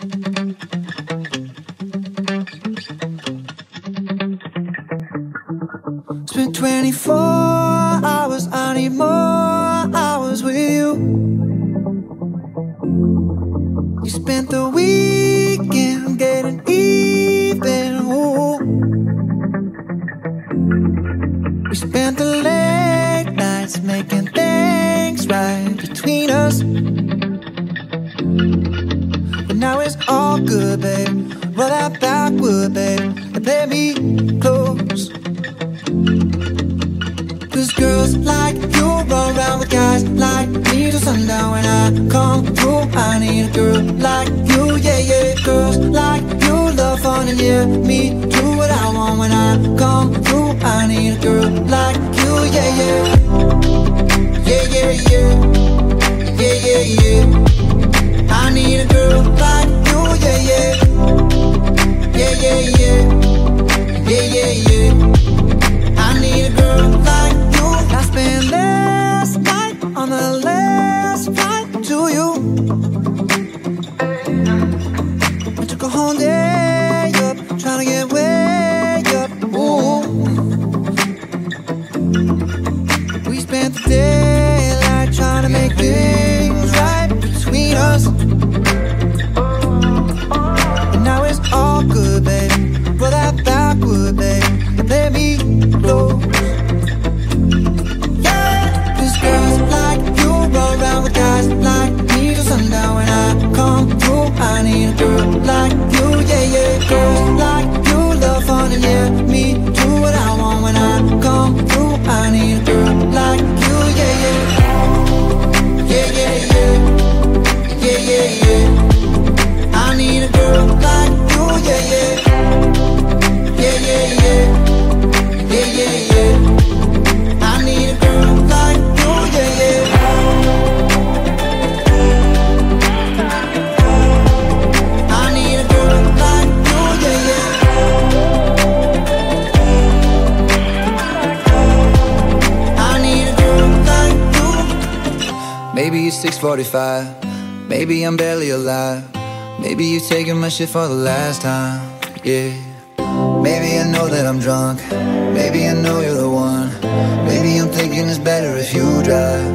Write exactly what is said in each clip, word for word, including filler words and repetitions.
Spent twenty-four hours, I need more hours with you. You spent the weekend getting even, ooh. We spent the late nights making things right between us. But now it's all good, babe. Roll that backward, babe, and play me close. Cause girls like you run around with guys like me till sundown. When I come through, I need a girl like you, yeah, yeah. Girls like you love fun and yeah, me do what I want. When I come through, I need a girl like you, yeah, yeah. Yeah, yeah, yeah. Yeah, yeah, yeah. I need a girl like you, yeah, yeah. Yeah, yeah, yeah. Yeah, yeah, yeah. I need a girl like you. I spent last night on the last flight to you. I took a whole day up, trying to get way up. Ooh. We spent the daylight trying to make things right between us. And now it's all good, babe. Roll that backward, babe, and play me close. Girls like you run around with guys like me till sundown. When I come through, I need a girl like you, yeah, yeah. Girls like you love fun and yeah, me do what I want. When I come through, I need a girl like you, yeah, yeah. Yeah, yeah, yeah. Yeah, yeah, yeah. I need a girl like you, yeah, yeah. Yeah, yeah, yeah. Yeah, yeah, yeah. I need a girl like you, yeah, yeah. I need a girl like you, yeah, yeah. I need a girl like you. Maybe it's six forty-five. Maybe I'm barely alive. Maybe you're taking my shit for the last time, yeah. Maybe I know that I'm drunk. Maybe I know you're the one. Maybe I'm thinking it's better if you drive.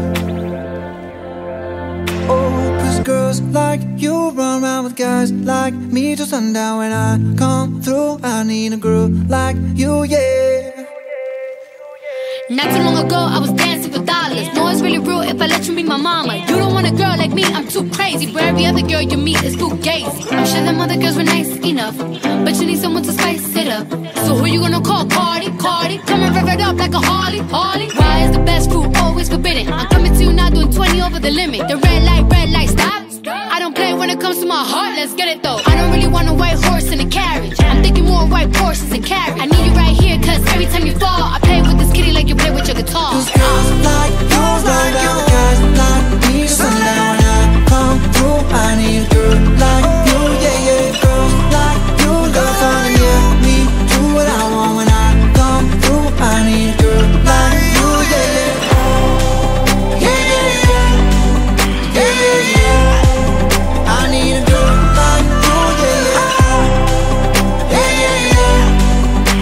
Oh, cause girls like you run around with guys like me till sundown. When I come through, I need a girl like you, yeah. Not too long ago, I was dancing for dollars. No, it's really real if I let you be my mama. You don't want a girl like me, I'm too crazy. Where every other girl you meet is too gazy. I'm sure them other girls were nice enough, but you need someone to spice it up. So who you gonna call? Cardi, Cardi. Come and rev it up like a Harley, Harley. Why is the best food always forbidden? I'm coming to you now doing twenty over the limit. The red light, red light, stop. I don't play when it comes to my heart, let's get it though. I don't really want a white horse in a carriage. I'm thinking more white horses and carriage. I need you right here, cause every time you fall, I play with this kitty like you play with your guitar. Cause girls like you run around with guys like me till sundown. When I come through, I need a girl like you, yeah, yeah. Girls like you love fun and yeah, me do what I want. When I come through, I need a girl like you, yeah, yeah. Yeah, yeah, yeah. Yeah, yeah, yeah. I need a girl like you, yeah, yeah. Yeah, yeah, yeah.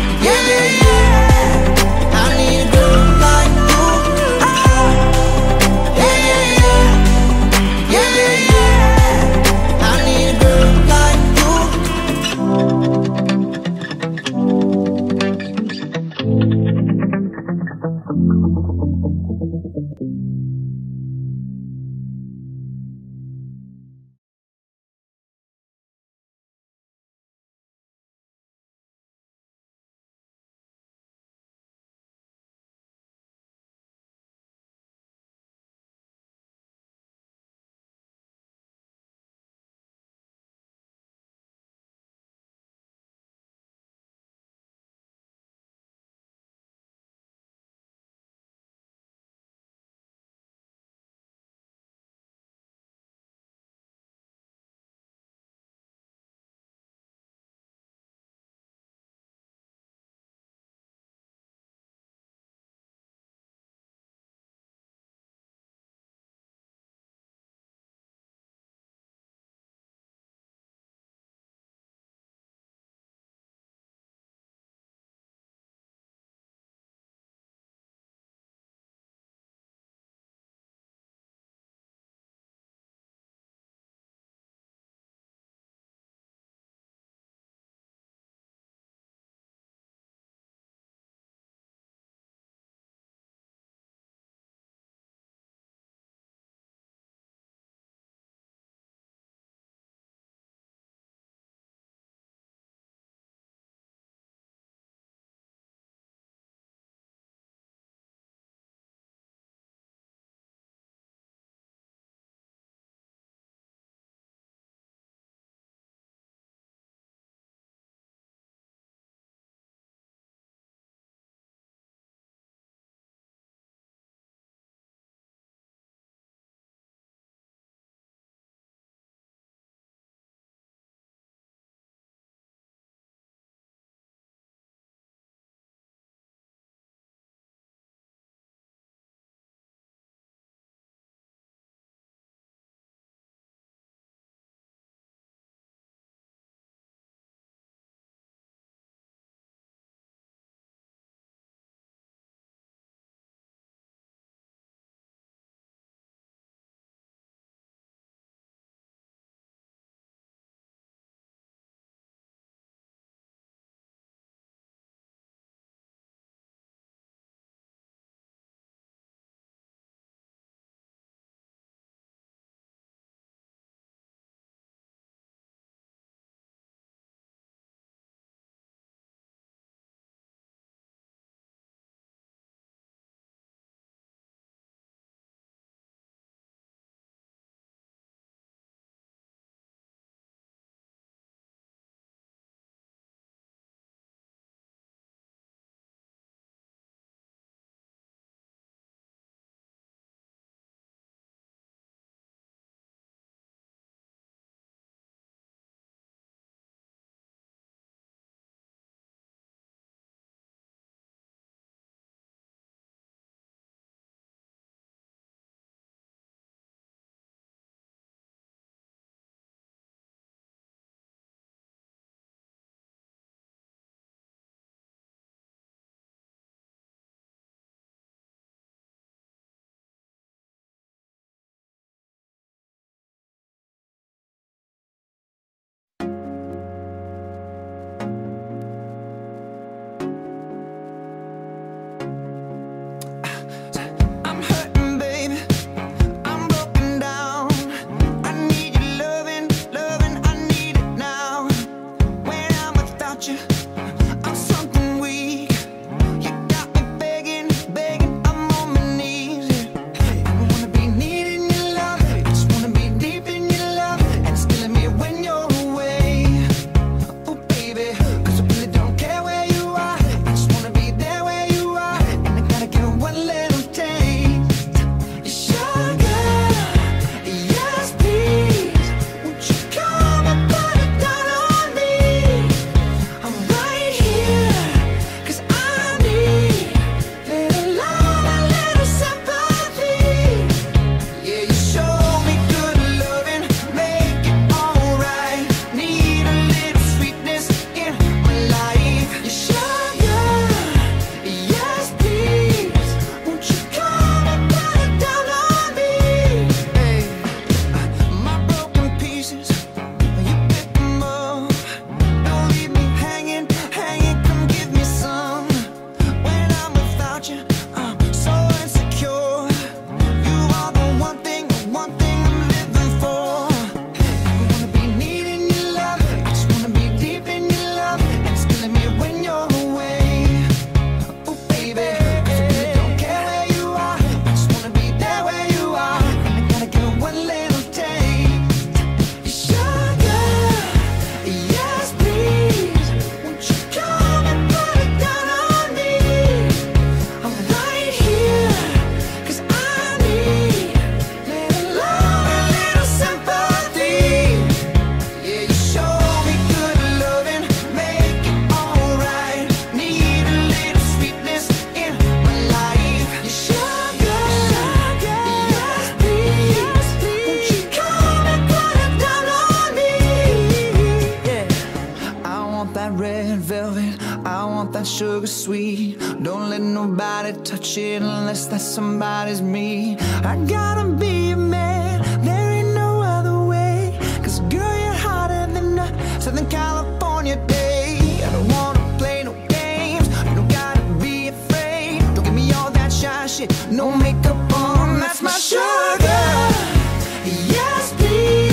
that sugar sweet. Don't let nobody touch it unless that somebody's me. I gotta be a man, there ain't no other way. Cause girl, you're hotter than a Southern California day. I don't wanna play no games, you don't gotta be afraid. Don't give me all that shy shit, no makeup on, that's my sugar. Yes, please.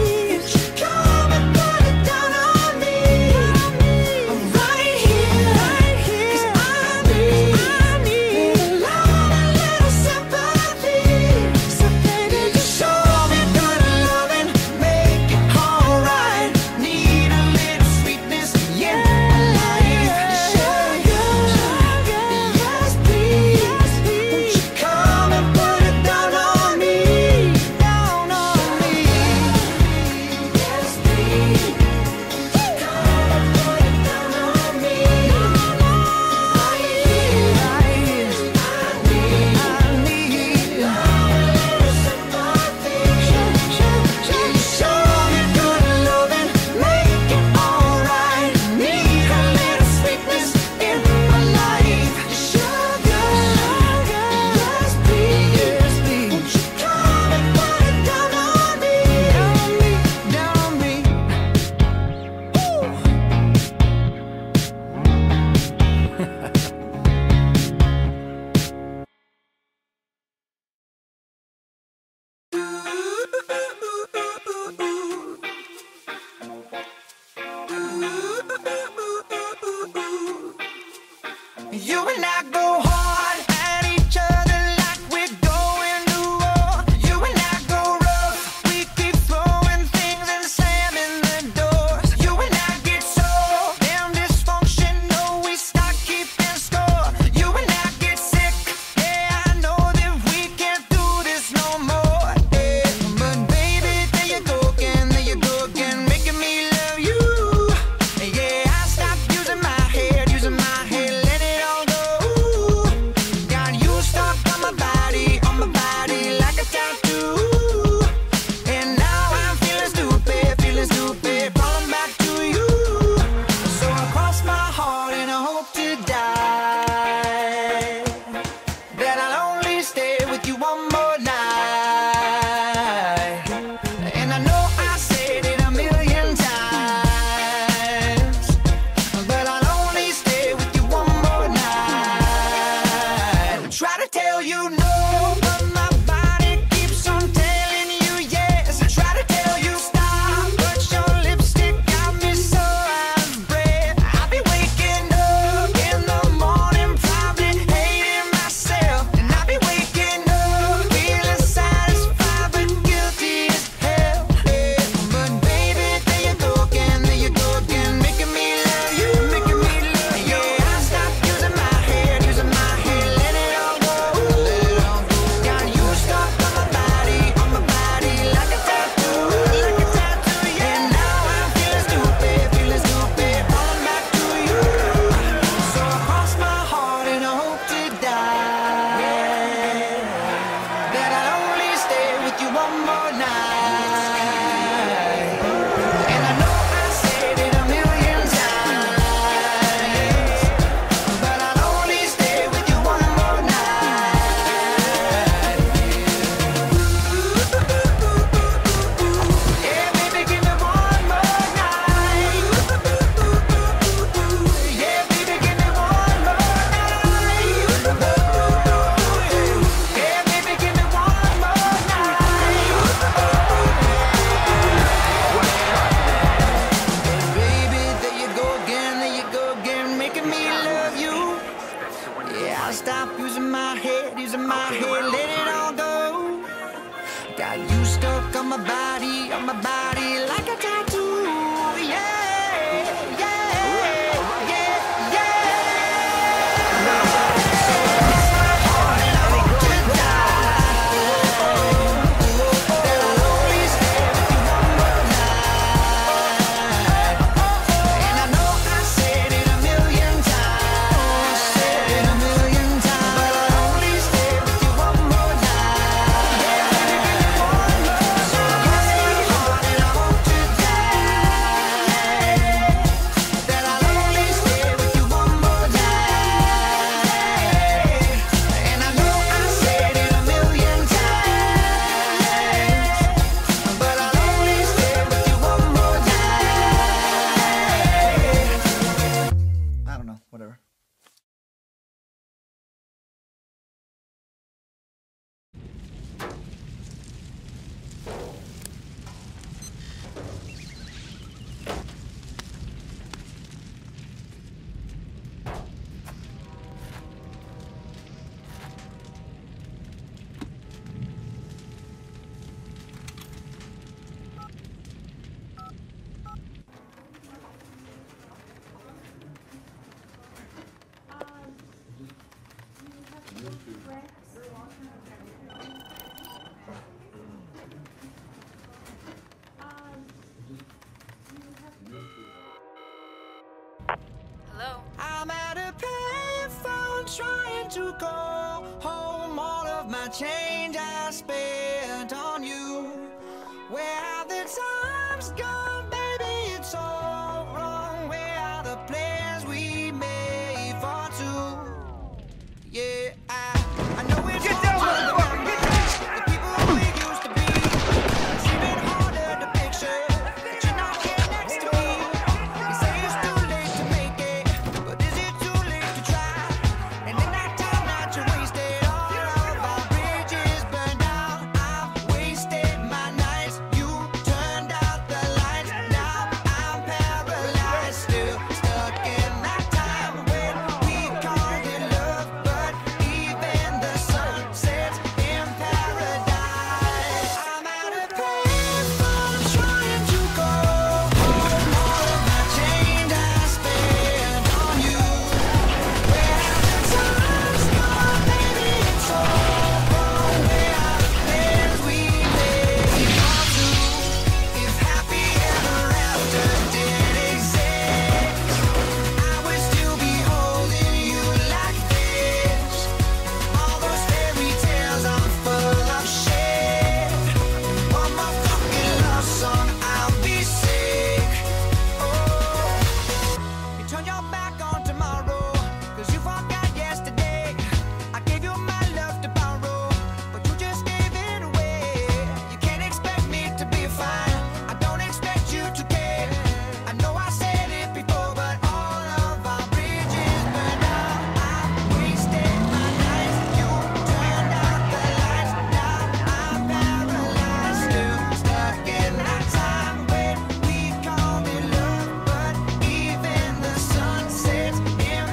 You and I go hard at each other like we're going to war. You and I go rough, we keep throwing things and slamming the doors. You and I get so damn dysfunctional, we start keeping score. You and I get sick, yeah, I know that we can't do this no more, yeah. But baby, there you go again, there you go again, making me love you. Yeah, I stopped using my head, using my head, let it all go. to go home. All of my change I spent on you. Where have the times gone, baby? It's all wrong. Where are the plans we made for two? Yeah, I, I know it's Get hard down, to motherfucker, remember get down. the people we used to be. It's even harder to picture that you're not here next to me. You say it's too late to make it, but is it too late to try? And in that time that you wasted, all of our bridges burned down. I've wasted my nights. You turned out the lights. Now I'm paralyzed, still stuck in that time when we called it love. But even the sun sets in paradise. I'm out of place from trying to go home. All of my change I spent on you. Where have the times gone, baby? It's all wrong. Where are the plans we made for two? If happy ever after did exist, I would still be holding you like this. All those fairy tales are full of shit. One more fucking love song, I'll be sick. Oh, you turn your back on tomorrow, cause you forgot yesterday. I gave you my love to borrow, but you just gave it away. You can't expect me to be fine, I don't expect you to care. I know I said it before, but all of our bridges burned down. I've wasted my nights. You turned out the lights. Now I'm paralyzed, still stuck in that time when we called it love. But even the sun sets in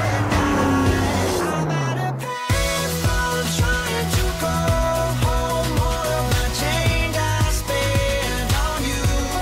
paradise. I'm out of pain from trying to go home. All of my change I spent on you.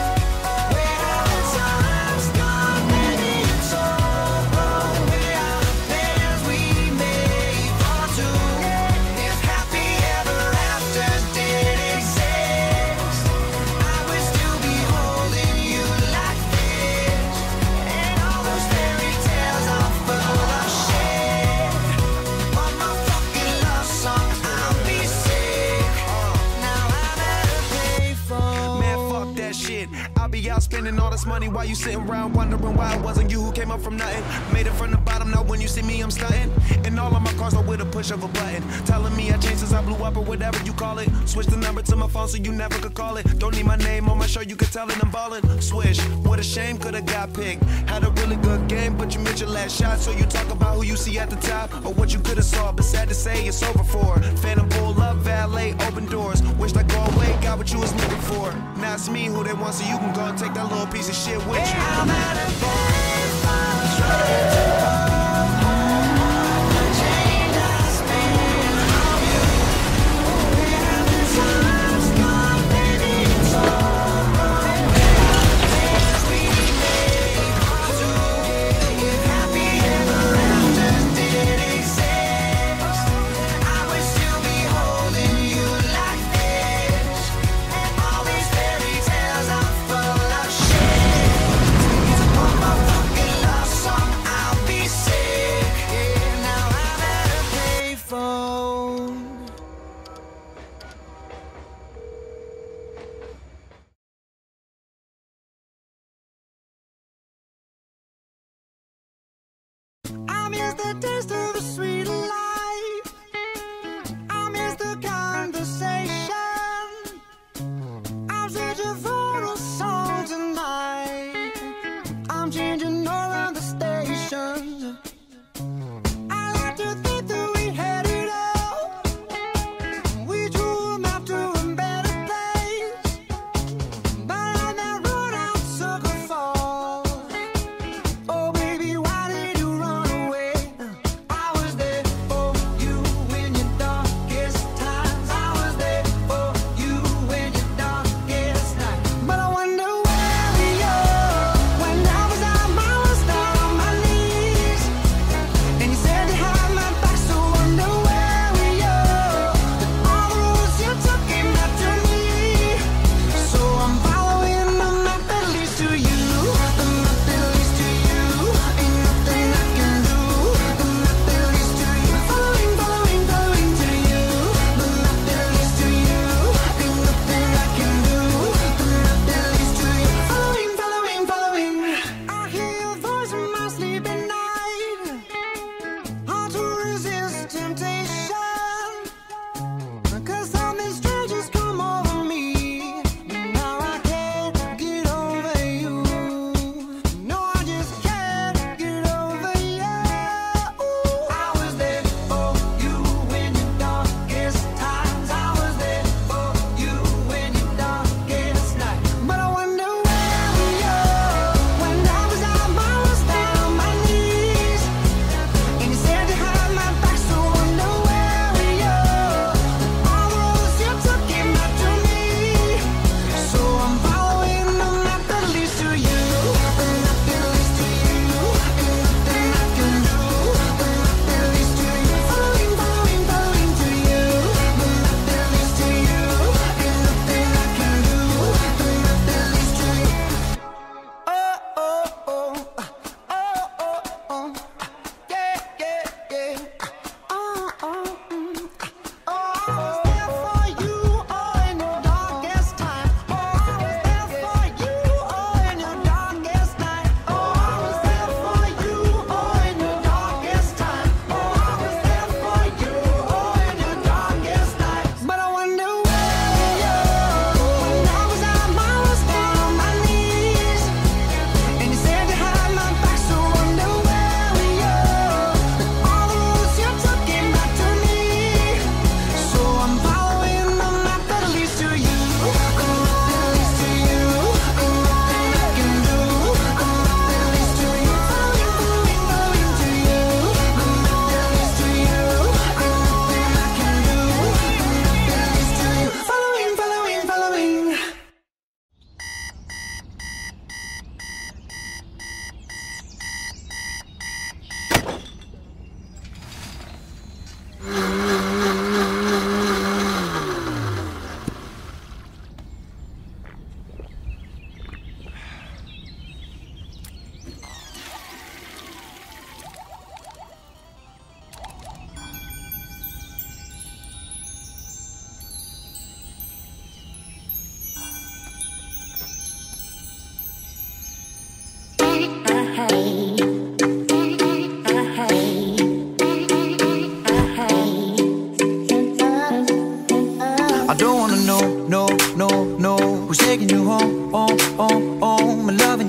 Where have the times gone, baby? It's all wrong. Where are the plans we made for two? If happy ever after did exist, I would still be holding you like this. And all those fairy tales are full of shit. One more fucking love song, I'll be sick. Now I'm at a payphone. Man, fuck that shit. I'll be out spending all this money while you sitting around wondering why it wasn't you who came up from nothing. Made it from the bottom, now when you see me, I'm stunting. And all of my cars are with a push of a button. Telling me I changed since I blew up or whatever you call it. Switch the number to my phone so you never could call it. Don't need my name on my show, you can tell it I'm ballin'. Swish, what a shame, could've got picked. Had a really good game, but you missed your last shot. So you talk about who you see at the top or what you could've saw. But sad to say, it's over for. Phantom pull up, valet, open doors. Wished I go away, got what you was looking for. Now it's me who they want, so you can go and take that little piece of shit with you. I'm out of pain from trying to go home. All of my change I spent on you. Where have the times gone, baby? It's all wrong. Where are the plans we made for two? If happy ever after did exist, I would still be holding you like this. And all these fairy tales are full of shit. One more fucking love song, I'll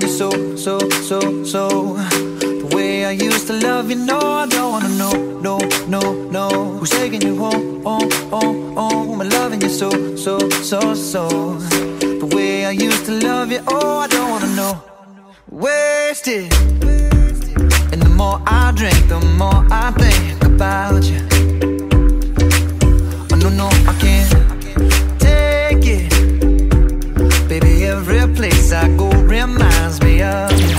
you so, so, so, so. The way I used to love you, no, I don't wanna know, no, no, no. Who's taking you home, home, home, home? I'm loving you so, so, so, so. The way I used to love you, oh, I don't wanna know. Wasted. And the more I drink, the more I think about you. Oh, no, no, I can't take it. Baby, every place I go reminds me of you.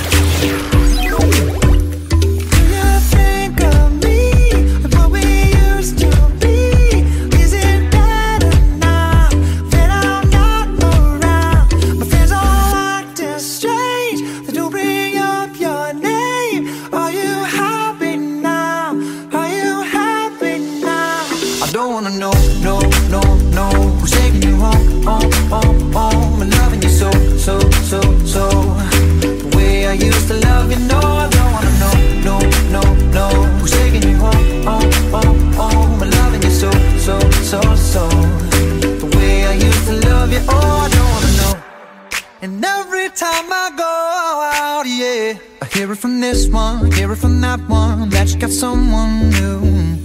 Hear it from this one, hear it from that one, that you got someone new.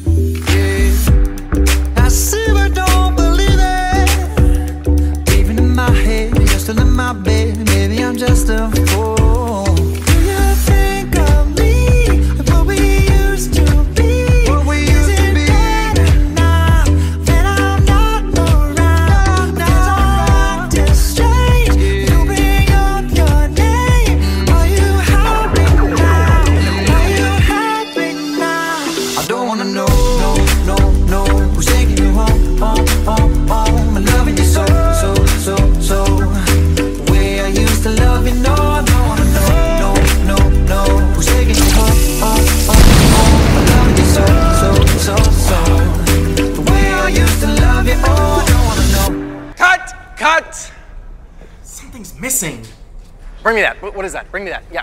Yeah. I see but don't believe it. Even in my head, you're still in my bed. Maybe I'm just a fool. Do you think of me and what we used to be? What we used Is to be better now that I'm not around? Cause I'm acting strange. Yeah. You bring up your name. Are you happy? I don't wanna know, no, no, no. Who's taking you home, home, home, home? I'm loving you so, so, so, so. The way I used to love you, no, I don't wanna know, no, no, no. Who's taking you home, home, home, home? I'm loving you so, so, so, so. The way I used to love you, oh, I don't wanna know. Cut! Cut! Something's missing. Bring me that. What, what is that? Bring me that. Yeah.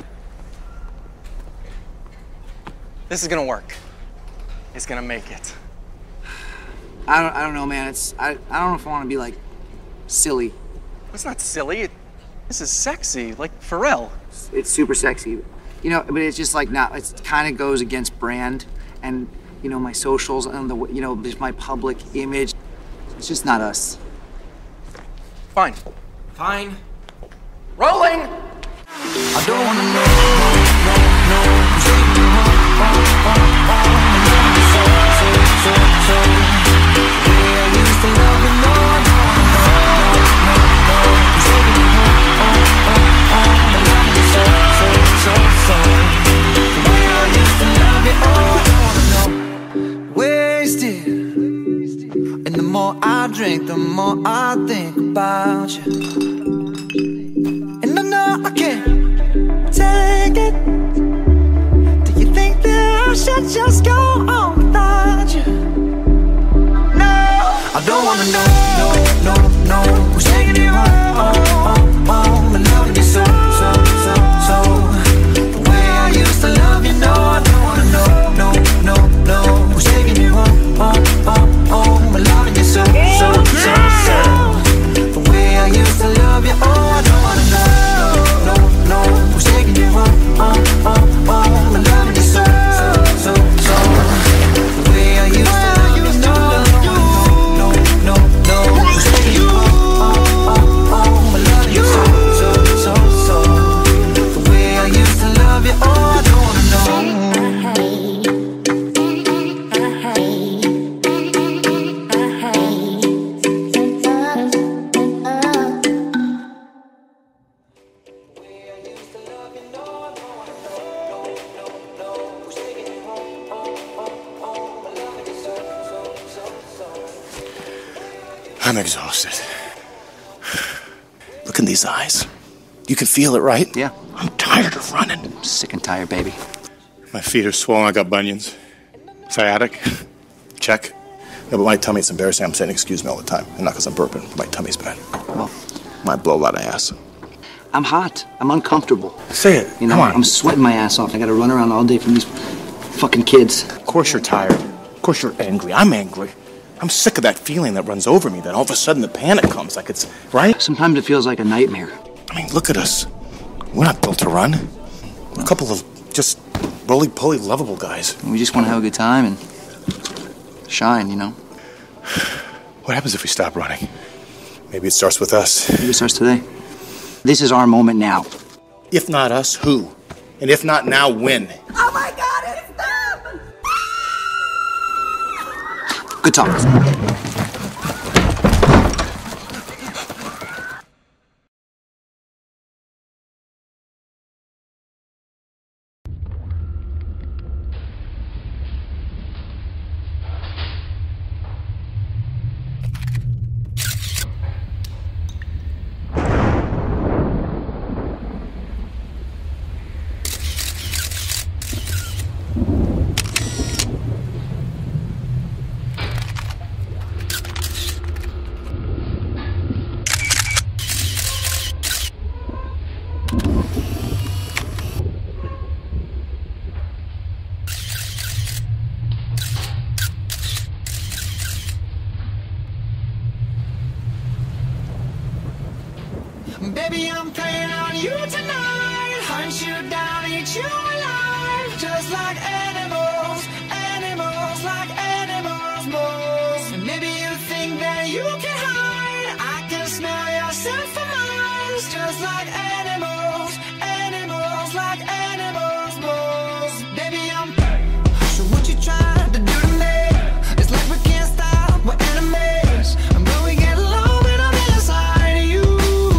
This is gonna work. It's gonna make it. I don't, I don't know, man. It's, I, I don't know if I want to be like silly. It's not silly. It, this is sexy, like Pharrell. It's, it's super sexy, you know. But it's just like not. It kind of goes against brand, and you know my socials and the you know just my public image. It's just not us. Fine. Fine. Rolling. I don't wanna know, no, no, no. Who's taking you home, home, home, home? I'm loving you so, so, so, so. The way I used to love you, no, I don't wanna know, no, no, no. Who's taking you home, home, home, home? I'm loving you so, so, so, so. The way I used to love you, oh, I don't wanna know. Wasted. And the more I drink, the more I think about you. I can't take it. Do you think that I should just go on without you? No, I don't wanna know, no, no, no. Who's taking you home, home, home? I'm loving you so, so, so, so. The way I used to love you, no, I don't wanna know, no, no, no. Who's taking you home, home, home, home? I'm loving you so, so, so, so. The way I used to love you, oh, I don't wanna know. No, no, who's taking you home, home, home, home? I'm loving you so, so, so, so. The way I used to love you, no, no, no, no, who's taking you home, home, home? I'm loving you so, so, so, so. The way I used to love you, oh, I don't wanna know. I'm exhausted. Look in these eyes. You can feel it, right? Yeah. I'm tired of running. I'm sick and tired, baby. My feet are swollen. I got bunions. Sciatic. Check. No, but my tummy, it's embarrassing. I'm saying excuse me all the time. And not because I'm burping, but my tummy's bad. Well, might blow a lot of ass. I'm hot. I'm uncomfortable. Say it. You know, Come on. I'm sweating my ass off. I gotta run around all day from these fucking kids. Of course you're tired. Of course you're angry. I'm angry. I'm sick of that feeling that runs over me, that all of a sudden the panic comes, like it's, right? Sometimes it feels like a nightmare. I mean, look at us. We're not built to run. We're a couple of just roly-poly lovable guys. We just want to have a good time and shine, you know? What happens if we stop running? Maybe it starts with us. Maybe it starts today. This is our moment now. If not us, who? And if not now, when? Oh my God, it's them! Good talk. Baby, I'm playing on you tonight. Hunt you down, eat you alive. Just like animals, animals, like animals, moles. And maybe you think that you can hide. I can smell your scent for miles. Just like animals, animals, like animals, moles. Baby, I'm. So what you trying to do to me? It's like we can't stop, we're enemies. And when we get along, when I'm inside of you.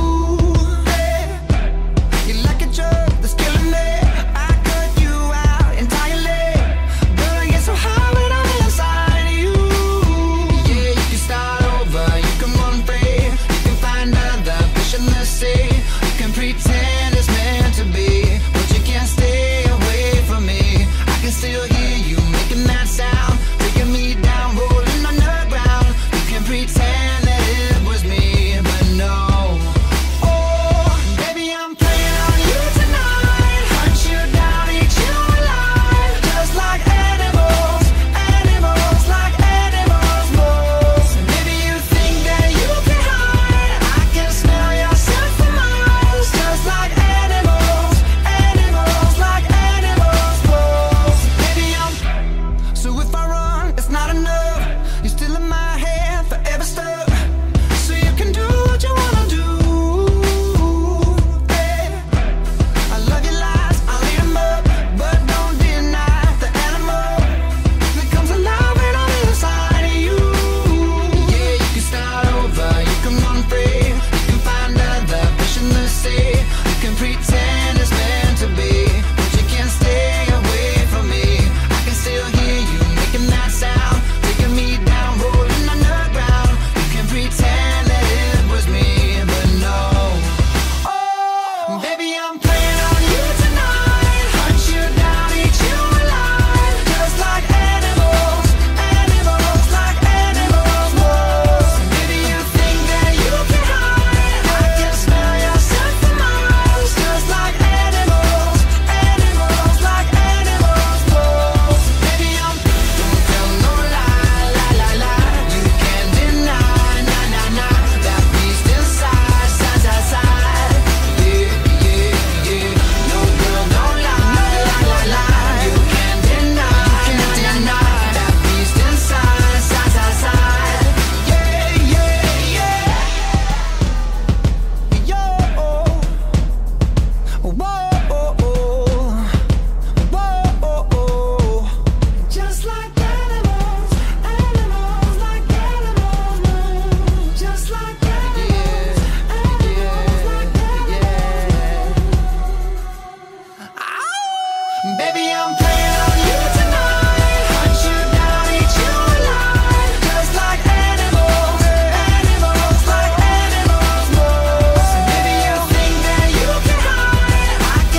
Pretend it's meant to be, but you can't stay away from me. I can still hear you making that sound, taking me down, rolling on the ground. You can pretend that it was me, but no. Oh, baby, I'm playing on you tonight. Hunt you down, eat you alive. Just like animals, animals, like animals, moles. And maybe you think that you can hide. I can smell your scent from miles. Just like animals, animals, like animals, moles. Baby, I'm. So if I run, it's not enough. You're still in my head, forever stuck. So you can do what you wanna do. Hey, I love your lies, I'll eat them up, but don't deny the animal that comes alive when I'm inside of you. Yeah, you can start over, you can run free, you can find other fish in the sea. You can pretend it's meant to be, but you can't stay away from me. I can still hear you making that sound, taking me down, rolling on the ground. You can pretend that it was me, but no. Oh, baby, I'm playing on you tonight. Hunt you down, eat you alive. Just like animals, animals, like animals, moles. Maybe you think that you can hide. I can smell your scent for miles. Just like animals, animals, like animals, moles. Baby, I'm. Don't tell no lie, lie, lie, lie. You can't deny, nah, nah, nah. That beast inside, side, side, side. Yeah, yeah, yeah. No girl, don't lie, lie, lie, lie. You can't deny, can't deny. That beast inside, side, side, side. Yeah, yeah, yeah. Yo, whoa, whoa, just like animals, animals, like animals, moves. Just like animals, animals, like animals. Baby, I'm playing on you tonight. Hunt you down, eat you alive. Just like animals, animals, like animals, moves. Maybe you think that you can hide. I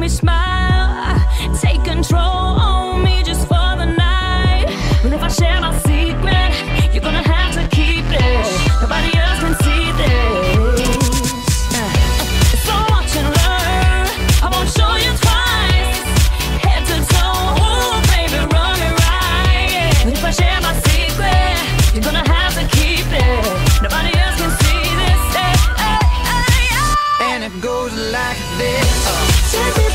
me smile, take control on me just for the night. But if I share my secret, you're gonna have to keep it. Nobody else can see this. So watch and learn, I won't show you twice. Head to toe, ooh, baby, run me right. But if I share my secret, you're gonna have to keep it. Nobody else can see this. Hey, hey, hey, hey. And it goes like this. Uh.